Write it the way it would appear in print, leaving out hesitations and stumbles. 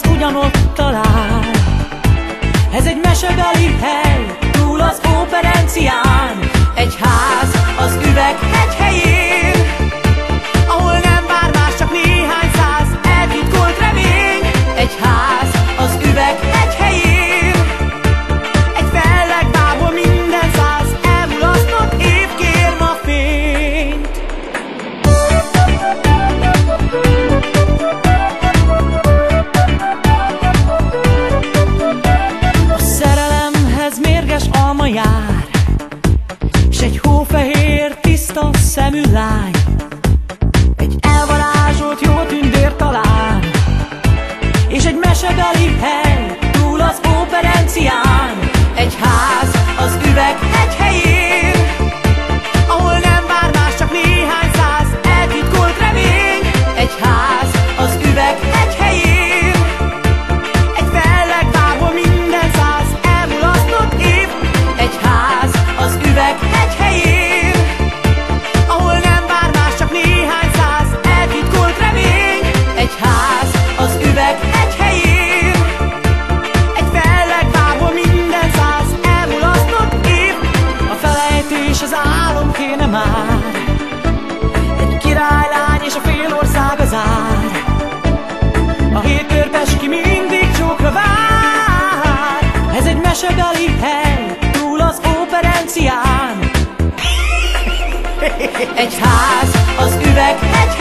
arc ugyanott talál. Ez egy mesegali hely, túl az Óperencián. Egy ház az Üveghegy helyén, ahol nem vár más, csak néhány száz eltitkolt remény. Egy ház az Üveghegy helyén, egy fellegvából minden száz elmulasztott év kér ma fényt. A szerelemhez mérges alma jár, s egy hófehér, tiszta szemű lány, egy elvarázsolt jó tündér talán, és egy mesegali hely túl az Óperencián. Egy ház az Üveghegy helyén, ahol nem vár más, csak néhány száz eltitkolt remény. Egy ház az Üveghegy helyén, egy fellegvából minden száz elmulasztott év. Egy ház az Üveghegy helyén, ahol nem vár más, csak néhány száz eltitkolt remény. Egy ház az Üveghegy helyén, egy fellegvából minden száz elmulasztott év. A felejtés az álom kéne már, egy királylány és a fél ország az ár. A hétkörpes ki mindig csókra vár. Ez egy mesegali hely túl az Óperencián. Egy ház az Üveghegy